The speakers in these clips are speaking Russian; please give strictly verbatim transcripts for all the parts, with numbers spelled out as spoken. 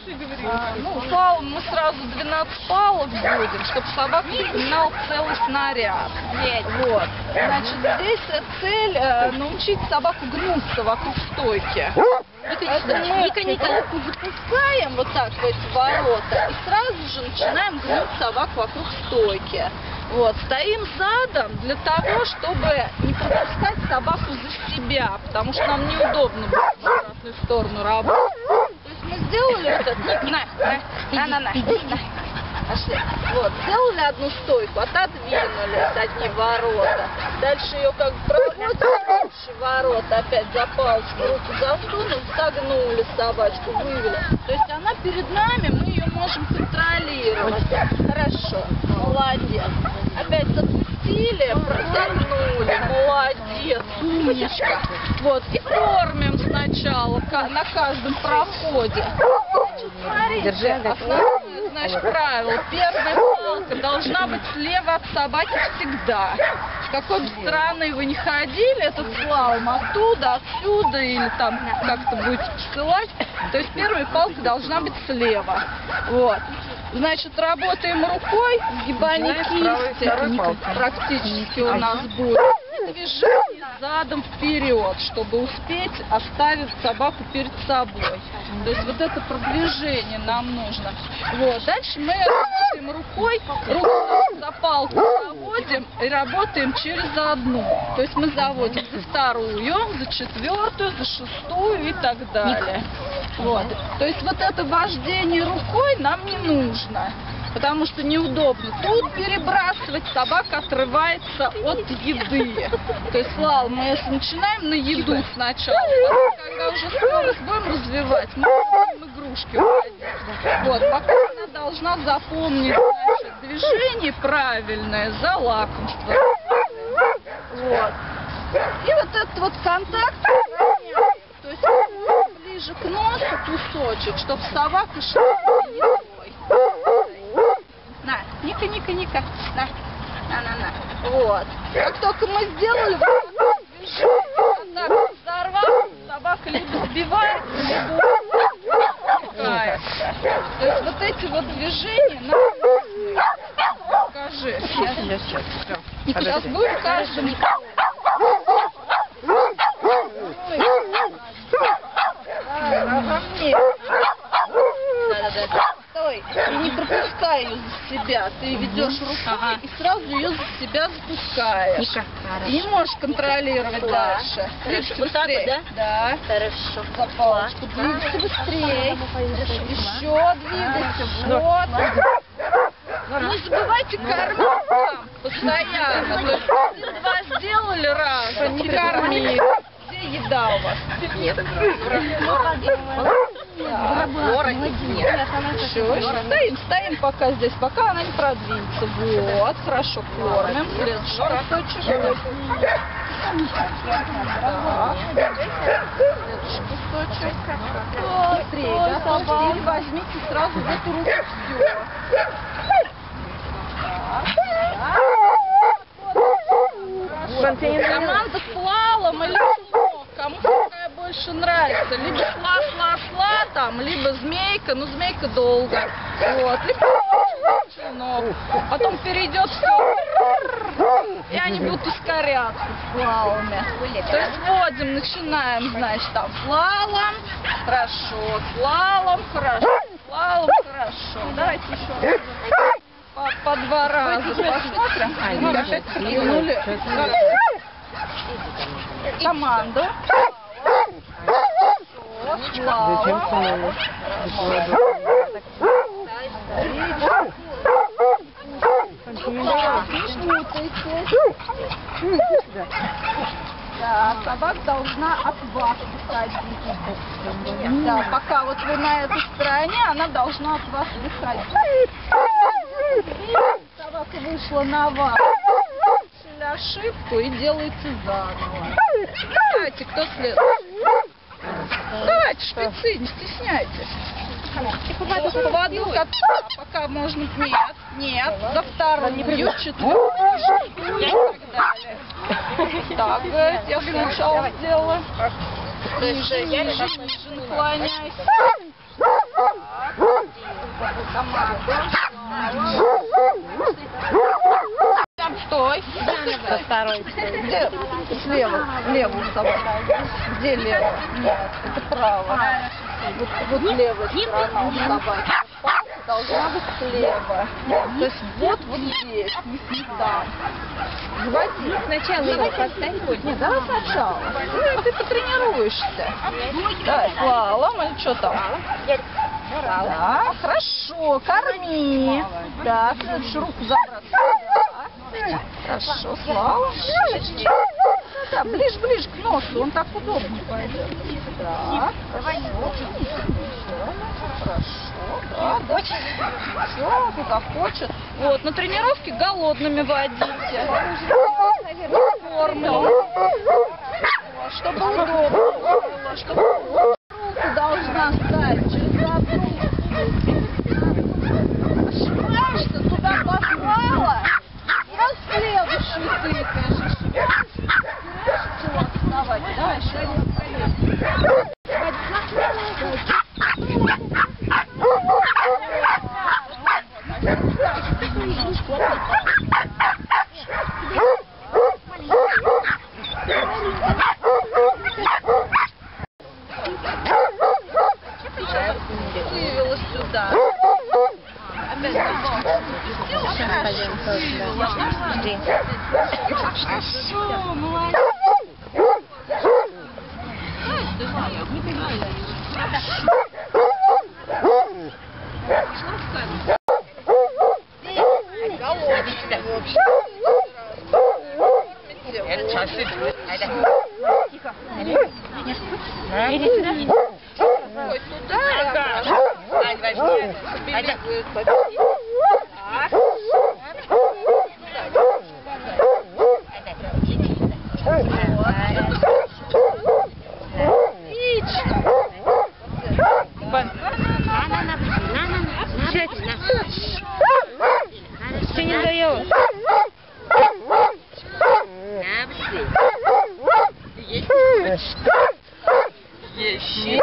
А, ну, слалом мы сразу двенадцать палок будем, чтобы собака вспоминал целый снаряд. Вот. Значит, здесь цель э, научить собаку гнуться вокруг стойки. Это мы палку запускаем вот так в эти ворота и сразу же начинаем гнуть собаку вокруг стойки. Вот, стоим задом для того, чтобы не пропускать собаку за себя, потому что нам неудобно будет в обратную сторону работать. То есть мы сделали вот это, на, на, на, на, на. Пошли. Вот, сделали одну стойку, отодвинулись одни ворота. Дальше ее как бы проводим, следующие ворота, опять за палочку руку засунули, согнули собачку, вывели. То есть она перед нами, мы ее можем контролировать. Хорошо, молодец. Опять запустили, протянули, молодец, умничка. Вот, и кормим сначала на каждом проходе. Значит, смотрите, основное, значит, правило. Первая палка должна быть слева от собаки всегда. С какой бы стороны вы не ходили, этот слалом оттуда, отсюда или там как-то будете посылать, то есть первая палка должна быть слева. Вот. Значит, работаем рукой, сгибание кисти практически у нас будет. И движение задом вперед, чтобы успеть оставить собаку перед собой. То есть вот это продвижение нам нужно. Вот. Дальше мы работаем рукой, руку за палку заводим и работаем через одну. То есть мы заводим за вторую, за четвертую, за шестую и так далее. Вот. То есть вот это вождение рукой нам не нужно, потому что неудобно. Тут перебрасывать, собака отрывается от еды. То есть слалом мы если начинаем на еду сначала, потом, когда уже скорость будем развивать, мы будем игрушки уходить. Вот, пока она должна запомнить, значит, движение правильное за лакомство. Вот. И вот этот вот контакт, то есть ближе к носу кусочек, чтобы собака шла едой. На, Ника, Ника, Ника, на, на, на, на. Вот. Как только мы сделали вот это движение, так взорвалась, собака либо сбивается, либо спускается. То есть вот эти вот движения нам нужны. Покажи. Ника, сейчас будем каждому. Стой, и не пропускай ее за себя. Ты ведешь рукой ага. и сразу ее за себя запускаешь. Ника. И не можешь контролировать да. дальше. Двигайся быстрее. Вот, да? Да. Хорошо. За палочку. Двигайся быстрее. Еще двигайся. Вот. Не забывайте кормить там постоянно. То есть, если два сделали раз, не кормите. Где еда у вас? Нет. Нет. Все, стоим, стоим пока здесь, пока она не продвинется. Вот, хорошо, кормим. Следующий кусочек. Так. Следующий кусочек. Быстрее, да? Теперь возьмите сразу в эту руку все. Команда слалом или шнур, кому какая больше нравится. Либо сла-сла-сла там, либо змейка, ну змейка долго. Вот, либо шнур. Потом перейдет все, и они будут ускоряться слалами. То есть вводим, начинаем, значит, там слалом, хорошо, слалом, хорошо, слалом, хорошо. Давайте еще по, по два раза посмотрим. Ну, опять приглянули. Команду. Зачем слалом? Да, собака должна от вас выходить. Да, пока вот вы на этой стороне, она должна от вас выходить. Собака вышла на вас. Совершили ошибку и делаете заново. Давайте, кто следующий? Давайте, шпицы, не стесняйтесь. Поводок от пока можно. Нет, нет, за вторую, четвертую и так далее. Так, я сначала сделала. Ниже, ниже, ниже наклоняйся. Стой. Со второй. Где слева? Левую собаку. Где лево? Нет, это право. Вот, вот левая сторона у собаки. Палка должна быть слева. То есть вот вот здесь, не там. Заводи. Сначала его поставь. Нет, давай сначала. Ну, ты потренируешься. Давай, слалом или что там? Да, хорошо, корми. Так, следующую руку забрать. Да. Хорошо, слалом. Да, ближе, ближе к носу, он так удобно пойдет. Да, хорошо. Хорошо, да, да. Все, куда хочет. Вот, на тренировке голодными водите. Корму. Чтобы удобно было, чтобы руку должна ставить через одну. Ошибаешься, туда попала. Вот следующую тыкаешь. Вот, вставай. Давай, еще вывела сюда. Опять Жди. Хорошо, молодец. Ой, туда и обратно. Бегает по пяти. Ты не даешь. Есть.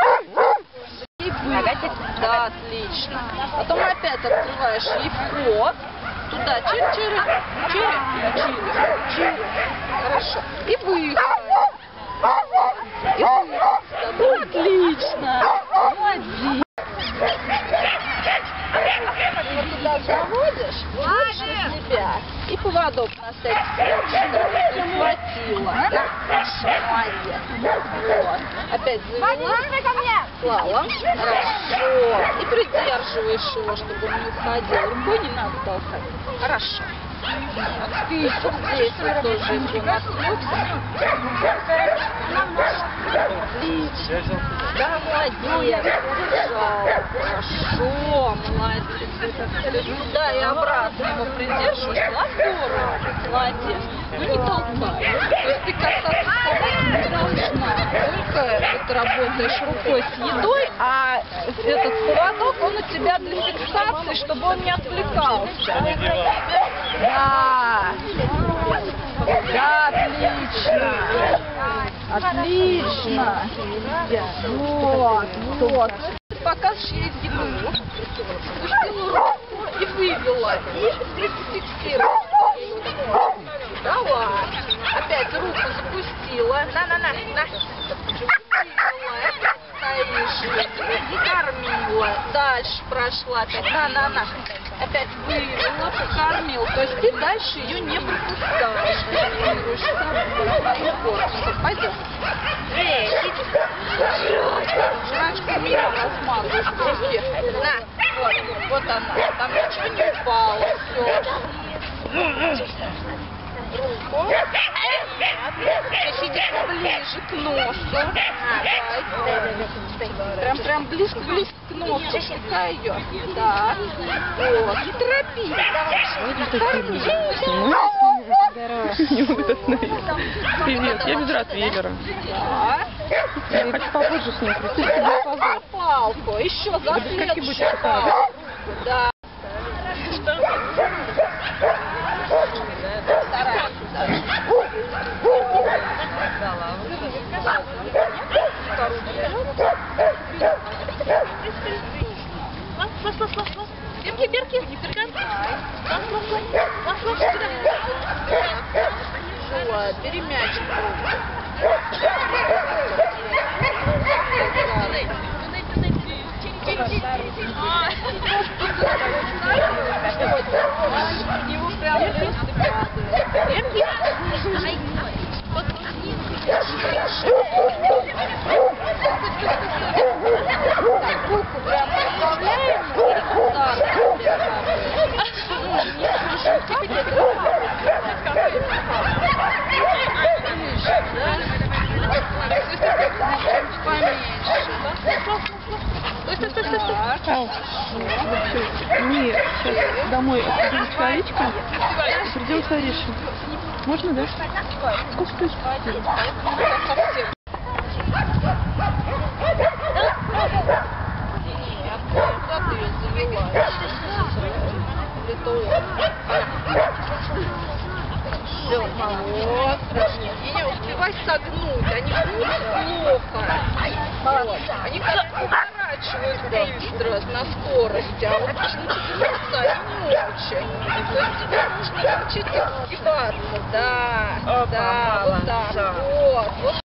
Да, отлично. Потом опять открываешь и вход. Туда чири-чири, чири, чири, чири. Хорошо. И выход. И выход. Ну, отлично. Молодец. Вот туда заводишь, выше себя. И поводок на всякий случай прихватила. Молодец. Вот. Опять завела. Слава. Хорошо. И придерживаешь его, чтобы он не уходил. Рукой не надо толкать. Хорошо. Ты здесь вот тоже его наткнуться. Отлично. Да, молодец. Держал. Хорошо. Молодец. Сюда и обратно его придерживаешь. Здорово. Молодец. Ну не толкай. То есть ты касаться собаки не должна. Только вот работаешь рукой с едой, а этот поводок, он у тебя для фиксации, чтобы он не отвлекался. Да. Да, отлично. Отлично. Вот, вот. Ты показываешь ей еду. Спустила руку и вывела. И фиксировала. Давай. Опять руку запустила. На-на-на. На. Вывела. Стоишь. И кормила. Дальше прошла. На-на-на. Опять вывела, покормил. То есть ты дальше ее не пропускаешь. Тренируешь с собой. Корпусом. Пойдем. Жрачку мимо размазываешь по руке. На. Вот. Вот она. Там ничего не упало. Все. Руку. Тащите ближе к носу. Прям, прям близко-близко к носу. Штукай ее. Да. Вот. Не торопись. Не могут остановиться. Привет, я без ротвейлера. Да. Я хочу попозже с ним прийти. За палку. Еще за следующую палку. Да. Старайся даже. Берки, берки, вот, бери мячик. Его прям просто падает. Так, булку прям добавляем и так. Ау. Нет, сейчас домой отходим с Варечкой. Придем с Аришей. Можно, да? Сколько стоит? Все, вот. И не успевай согнуть, они гнут плохо. Вот. Они как поворачивают быстро, на скорости, а вот почему-то они не очень. То есть тебе нужно научиться сгибаться, да, да, вот так, вот, вот.